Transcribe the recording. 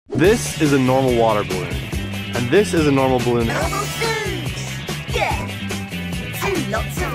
This is a normal water balloon. And this is a normal balloon. Normal foods! Yeah! 2 lots of